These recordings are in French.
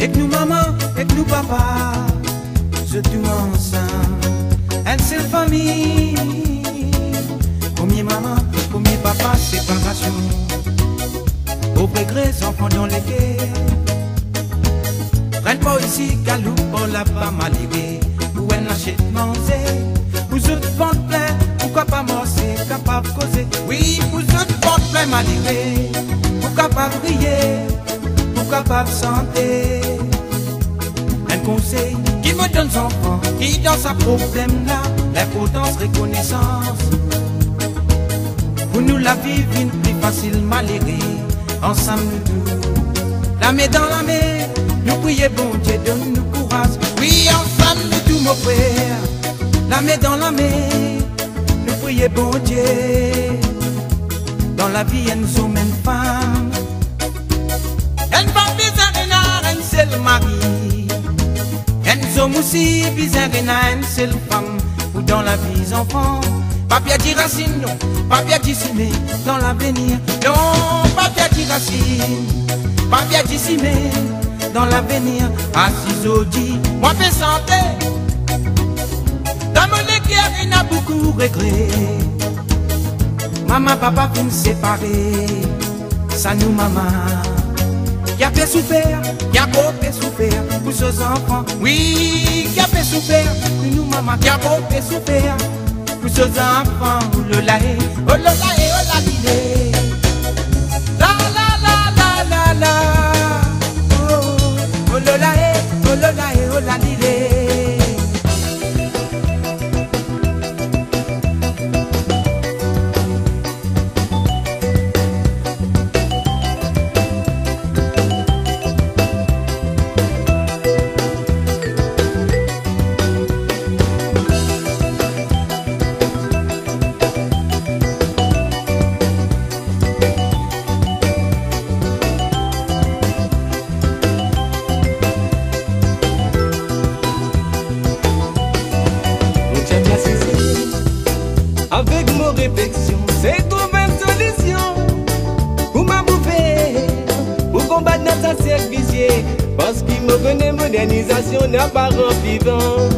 Et que nous maman, et que nous papa, je tout ensemble, une seule famille. Combien maman, combien papa, séparation. Au regret, enfants dans les guerres. Prenne pas ici, galou, pour la pas malérée. Où elle n'achète manger. Vous autres porte plein, pourquoi pas moi c'est capable de causer. Oui, vous autres porte plein malérée. Pourquoi pas briller, pourquoi pas santé. Un conseil qui me donne son enfant, qui dans sa problème là, l'importance reconnaissance. Pour nous la vivre une plus facile malérée. Ensemble nous deux, la main dans la main, nous prions bon Dieu, donne-nous courage. Oui, ensemble nous tous mon frère, la main dans la main, nous prions bon Dieu. Dans la vie, nous sommes une femme, une femme bizarre, une seule mari. Nous sommes aussi bizarre, une seule femme, ou dans la vie, enfants. Papier dit racine, non, papier dit cimé, dans l'avenir. Non, papier dit racine, papier dit cimé, dans l'avenir. Assis au dit, moi fais santé. Dans mon équerre, il y a beaucoup de regrets. Maman, papa, vous me séparer. Ça nous, maman. Qui a fait souffrir, qui a beau fait souffrir pour ces enfants. Oui, qui a fait souffrir, nous, maman, qui a beau fait souffrir. Pour ces enfants, oh la la, oh la la, oh la l'idée. La la la la la la. Oh la la, oh la la, oh la l'idée. Avec nos réflexions, c'est trouver une solution pour m'abouffer, pour combattre notre service. Parce qu'il me connaît, modernisation n'a pas rempli vent.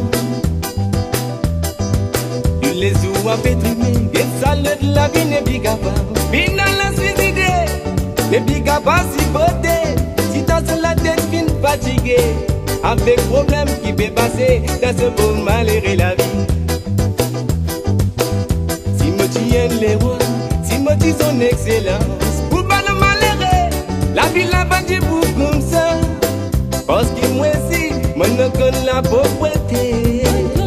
Tous les jours à pétrimé, et ça de la vie n'est plus capable. Final la suicidé, n'est plus capable si beauté. Si t'as sur la tête, fin fatigué, avec problème qui peut passer dans ce beau malheureux la vie. Les rois, si me dis son excellence, pour pas le malheureux, la vie la bandit pour comme ça. Parce que moi aussi, moi ne connais la pauvreté.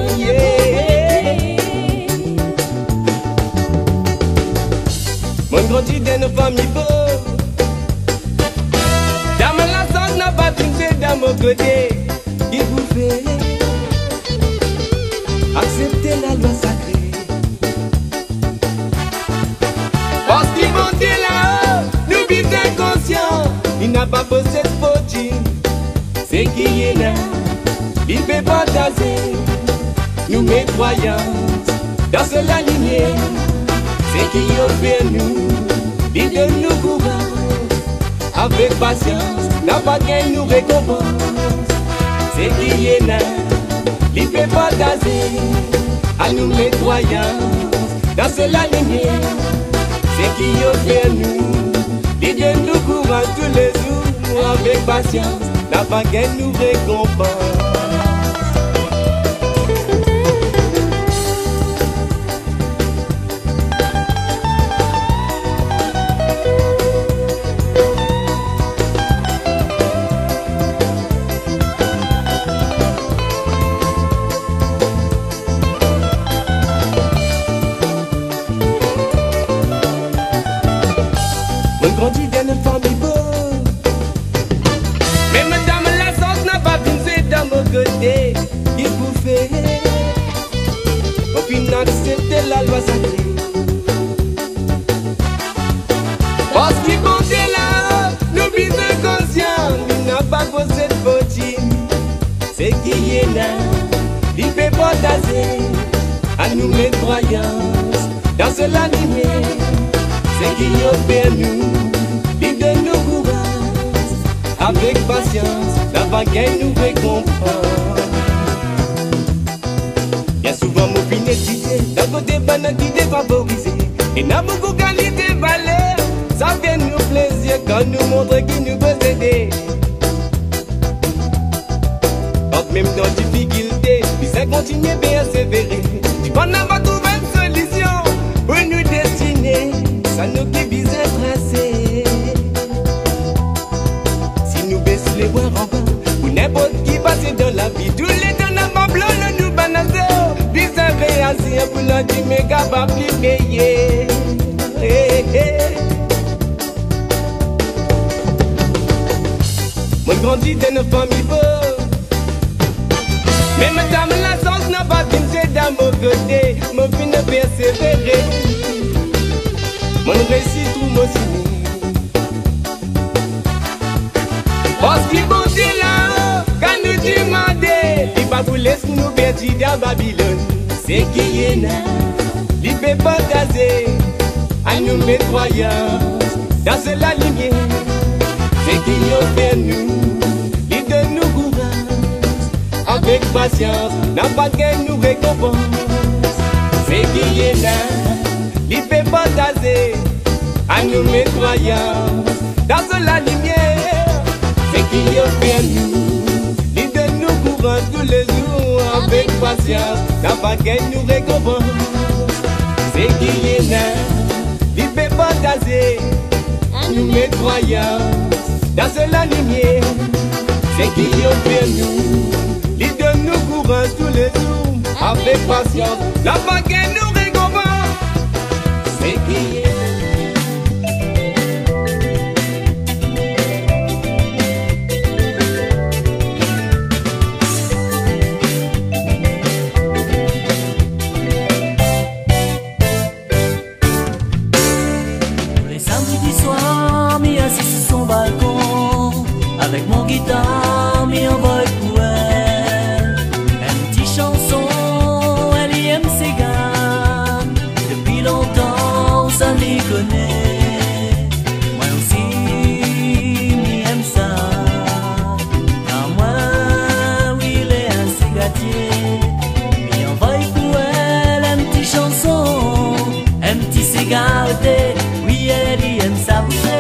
Mon grandi dans une famille pauvre. Dans la sauce n'a pas touché dans mon côté. Qui vous fait accepter la loi sacrée? Parce qu'il monte là-haut, nous vivons inconscients. Il n'a pas posé de faute. C'est qui est là, il peut partager nous mes croyances dans cela lignée. C'est qui offre nous, il donne nous courage. Avec patience, n'a pas gain nous récompense. C'est qui est là, il peut partager à nous mes croyances dans cela lignée. C'est qui offre nous, il donne nous courage tous les jours. Avec patience, n'a pas gain nous récompense. Grandi dans une famille pauvre, mais madame la sauce n'a pas pensé dans mon côté. Il vous fait au final accepter la loi sacrée. Parce qu'il comptait là, nous vivons inconscients. Il n'a pas posé de faute. C'est qui est là, il peut partager à nous mes croyances dans cela lumière. C'est qui offre nous, il donne nous courage. avec patience, la bagaille nous récompense. Bien souvent, mon fin étudié, d'un côté, banane qui défavorisé. Et n'a beaucoup qualité, valeur, ça vient nous plaisir quand nous montre qui nous peut aider. Quand même dans difficulté, puis ça continue bien persévérer. Tu vas n'avoir trouvé une solution pour nous destiner, ça nous qui vise tracé. Si nous baissons les bras en bas, ou n'importe qui passe dans la vie, tous les temps dans blanc, nous banasser. Réagir pour l'un du méga va plus payer. Moi grandis dans une famille pauvre, mais madame la chance n'a pas bien c'est dans mon côté. Mon fin de persévérer, mon réussite tout mon signe. Parce qu'il bon Dieu là-haut, quand nous demandons, il va vous laisser nous perdre dans Babylone. C'est qui est là, il peut pas caser à nous mettre croyance dans la lumière. C'est qui est fait nous, il donne nous courage, avec patience, n'a pas qu'elle nous récompense. C'est qui est là, il peut pas caser à nous mettre croyance dans la lumière. C'est qui est fait nous, il donne nous courage tous les jours. Avec patience, la baguette nous récompense. C'est qui est là, il peut pas caser, nous met croyance dans la lumière. C'est qui est fait nous, il donne nous courage tous les jours. Avec patience, la baguette nous récompense. C'est qui est avec mon guitare, m'y envoie pour elle. Une petite chanson, elle y aime ses gars. Depuis longtemps, ça m'y connaît. Moi aussi, m'y aime ça. Car moi, oui, il est assez gâtier. M'y envoie pour elle, une petite chanson, un petit cigarette. Oui, elle y aime ça bouger.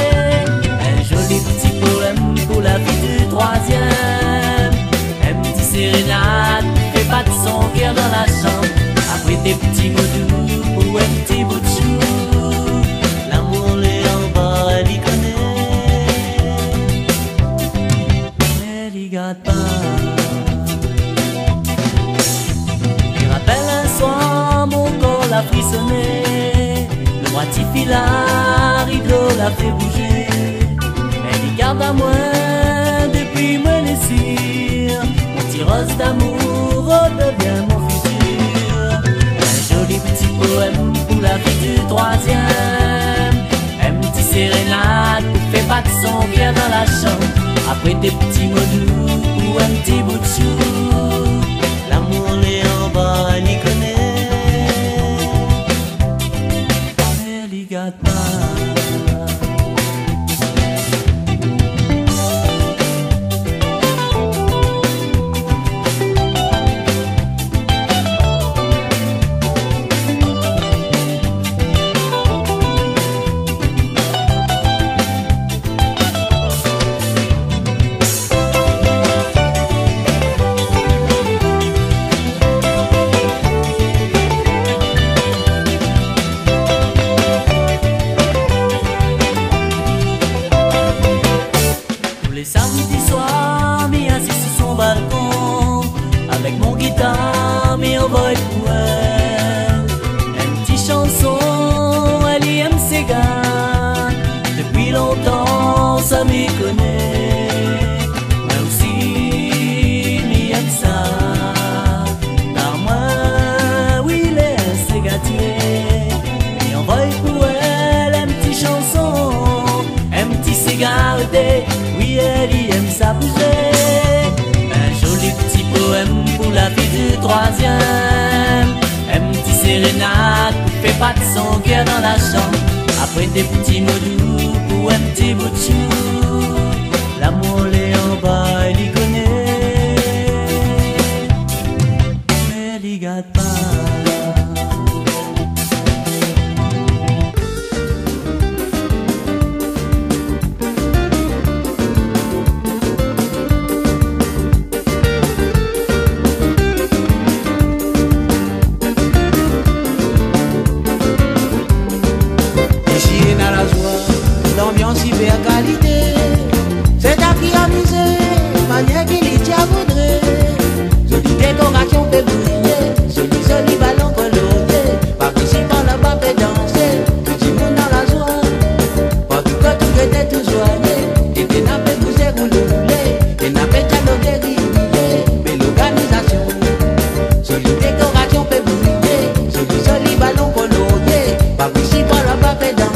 La vie du troisième, un petit sérénade, fait battre son cœur dans la chambre. Après des petits mots doux pour un petit bout de chou, l'amour les en bas, elle y connaît, elle y garde pas. Il rappelle un soir, mon corps l'a frissonné, le moitié filard, rideau l'a fait bouger. Garde à moi depuis moi les cires. Mon petit rose d'amour redevient mon futur. Un joli petit poème pour la vie du troisième. Un petit sérénade pour faire battre son cœur dans la chambre. Après des petits mots doux pour un petit bout de chou. L'amour les en bas, elle y connaît, elle y garde pas. Samedi soir, m'y assis sur son balcon, avec mon guitare, m'y envoie pour elle. Une petite chanson, elle y aime ses gars. Depuis longtemps, ça m'y connaît. Moi aussi, m'y aime ça. Car moi, oui, il est assez gâté. M'y envoie pour elle, une petite chanson, un petit cigarette. Oui, elle y aime ça bouger. Un joli petit poème pour la vie du troisième. Un petit sérénade pour faire battre son cœur dans la chambre. Après des petits mots doux pour un petit bout de chou. L'amour les en bas, il y connaît, mais il y garde pas. L'ambiance hyper qualité, c'est ta qui amusé, manière qu'il y tient voudrait. Jolie décoration fait briller, joli ballon coloré. Participant là-bas fait danser, tout le monde dans la joie. Pas tout cas tout était tout joyeux, et t'es n'a fait pousser rouler, et n'a fait dialoguer rivier, mais l'organisation. Jolie décoration fait briller, joli ballon coloré. Participant là-bas fait danser.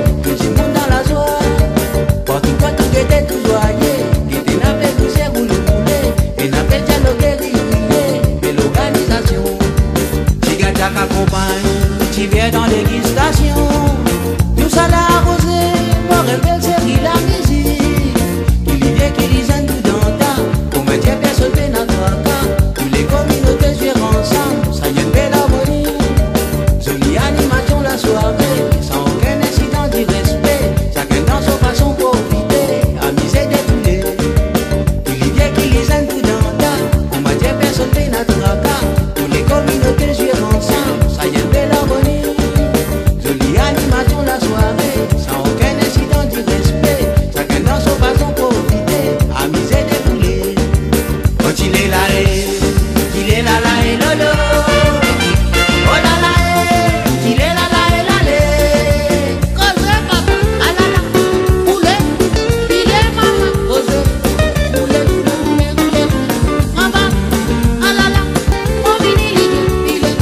Tu viens dans dégustation, tout ça l'a arrosé, pour rêver série la musique. Qui l'idée qui lisent tout dans ta, pour mettre personne dans notre cas. Tous les communautés jouent ensemble, ça y est une belle harmonie. Jolie animation la soirée, sans aucun incident d'irrespect. Chacun dans sa façon profiter, amuser des poulets. Qui l'idée qui lisent tout dans ta, pour mettre personne dans notre cas. Tous les communautés jouent ensemble, ça y est une belle harmonie. Jolie animation la soirée, sans aucun incident d'irrespect. Chacun dans sa façon profiter, amuser des poulets. Quand il est là et lolo. Oh là là il est là et lale. Cause papa, ah là là, poulet, filet maman. Cause poulet, maman, ah là là, on finit filet.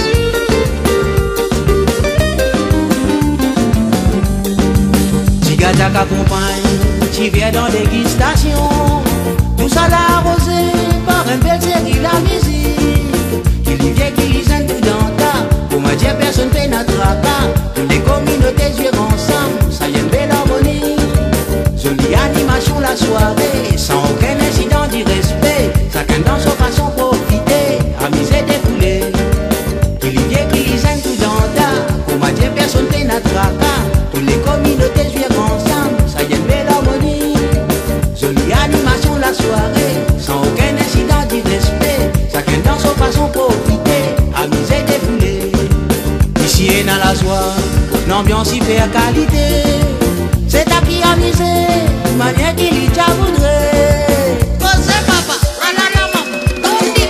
Tigata qu'accompagne, tu viens dans dégustation. Tout ça l'a arrosé, par un bel série la musique. Qui vient qui lise tout dans ta, pour me dire personne fait notre tracas. Toutes les communautés jouent ensemble, ça y est une belle harmonie. Jolie animation la soirée, sans aucun incident d'irrespect. Chacun dans sa façon profiter, amuser des poulets. Qui vient qui lise tout dans ta, pour me dire personne fait notre tracas. Toutes les communautés jouent ensemble, ça y est une belle harmonie. Jolie animation la soirée, sans aucun incident d'irrespect. Chacun dans sa façon profiter, amuser des poulets. Ici est dans la joie, l'ambiance hyper qualité. C'est ta qui amusé, manière qu'il y t'a voudrait. Cause papa, ah là là maman, on dit,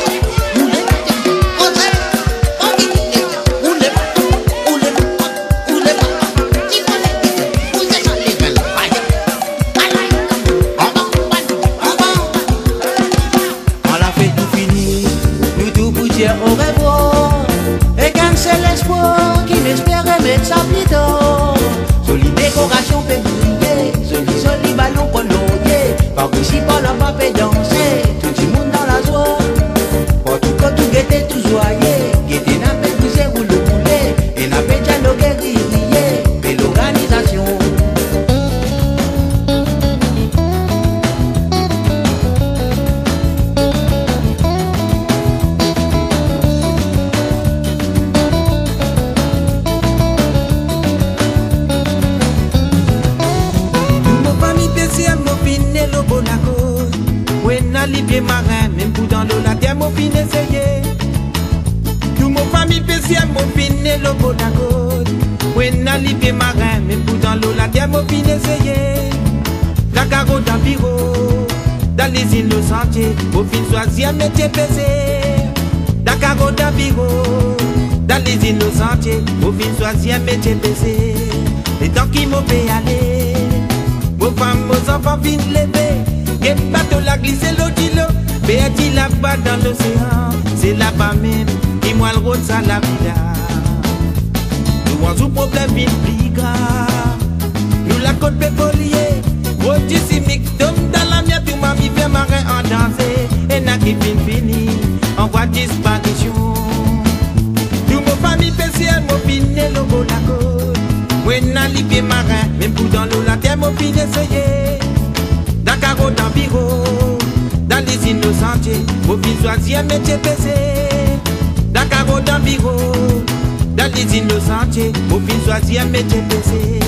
au revoir, et quand c'est l'espoir qui m'espérait mettre ça plus tôt. Jolie décoration fait briller, joli ballon coloré. Par ici par là-bas fait danser, tout le monde dans la joie. Pour tout cas tout guettait tout joyeux, guettait n'a fait pousser rouler, et n'a fait dialoguer rivier, belle organisation. Les pieds marins, même pour dans l'eau, la terre m'a fin essayé. Tout mon famille spéciale m'a fin l'eau pour la côte. Ouais, n'a les pieds marins, même pour dans l'eau, la terre m'a fin essayé. La carotte dans le bureau, dans les îles, le sentier, au fin choisir métier pesé. La carotte dans le bureau, dans les îles, le sentier, au fin choisir métier pesé. Les temps qui m'ont fait aller, vos femmes, vos enfants viennent lever. Et bateau la glissé l'eau d'îlot, Béati là-bas dans l'océan, c'est là-bas même, qui moi le rôle ça la vida. Nous avons un problème bien plus grave, nous la côte pétrolier, gros dissimique, d'homme dans la mienne, tout m'a mis fait marin en danser, et n'a qui fini, on voit disparition. Tout mon famille spéciale, mon finé le beau la côte, moi n'a les pieds marins, même pour dans l'eau la terre, mon finé essayé. Dakaro innocentiers, au fin choisir métier PC. Dakar au Dambiro, dans les innocentiers, au fin choisir métier PC.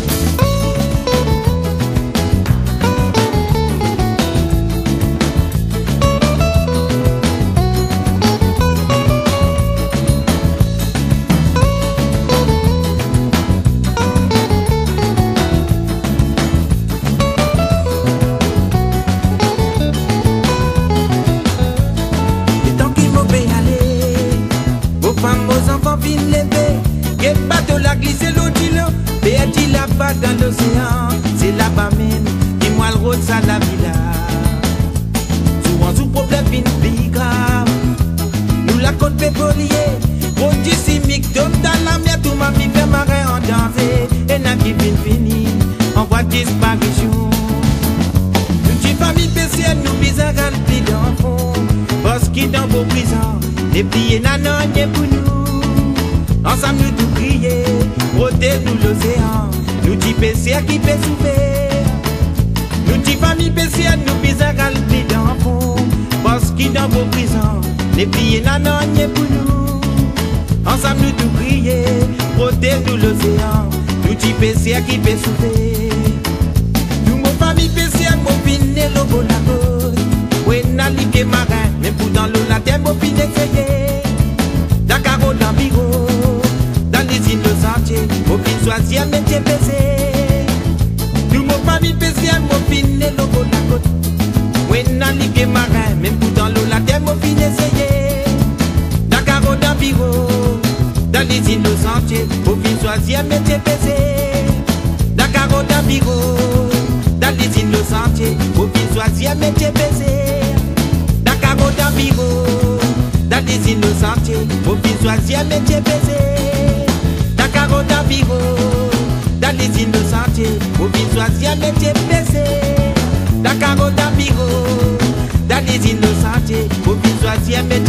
Dans l'océan, c'est là-bas même qui moi le rôle ça la villa. Souvent sous problème vin plus grave. Nous la côte pétrolier, produit chimique d'homme dans la mer, tout ma vie fait marin en danger. Et n'a qui vient fini, on voit disparition. Une petite famille spéciale, nous bizarre plus d'enfants. Parce qu'il dans vos prisons, les pliés n'anonymes pour nous. Ensemble nous tout crier, protège-nous l'océan. Nous dit PC qui peut souffrir. Nous dit famille PC, nous bizarre plus d'enfants. Parce qu'il dans vos prisons, les pliés n'anonymes pour nous. Ensemble nous tout crier, protège-nous l'océan. Nous dit PC qui peut souffrir. Nous mon famille PC, mon piné logo la côte. Oui, n'a ligue marin, même pour dans l'eau la terre, mon piné essayé. Dakar au Dambiro, dans les innocentiers, au fin choisir métier PC. Nous mon famille PC, mon piné logo la côte. Oui, n'a ligue marin, même pour dans l'eau la terre, mon piné essayé. Dakar au Dambiro, dans les innocentiers, au fin choisir métier PC. Dakar au Dambiro, dans les innocentiers, au fin choisir métier PC. Dakar au Dambiro, dans les innocentiers, au fin choisir métier PC. Dakar au Dambiro, dans les innocentiers, au fin choisir métier PC. Dakar au Dambiro, dans les innocentiers, au fin choisir métier